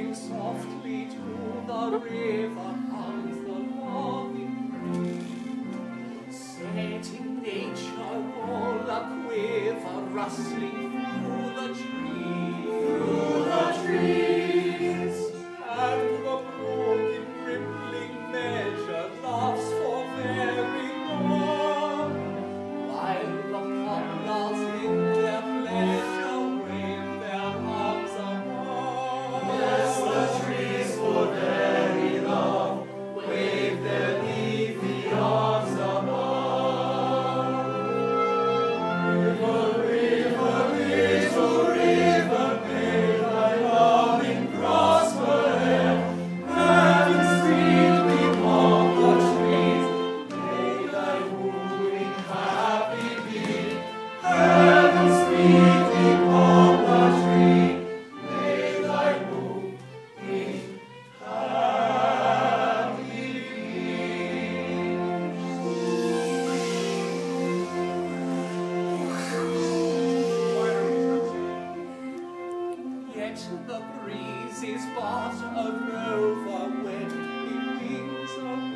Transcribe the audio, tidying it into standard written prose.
softly to the river comes the loving breeze, setting nature all a quiver, rustling through the trees, and the broken rippling measure laughs for very long, while the poplar's in their pleasure wave their arms above. Yes, the trees for very long wave their leafy arms above. River, river, little river, may thy loving prosper e'er. Heaven's sweetly poplar trees, may thy wooing happy be. Heaven's sweetly poplar tree, may thy wooing happy be. Yet the breeze is but a rover when he wings away.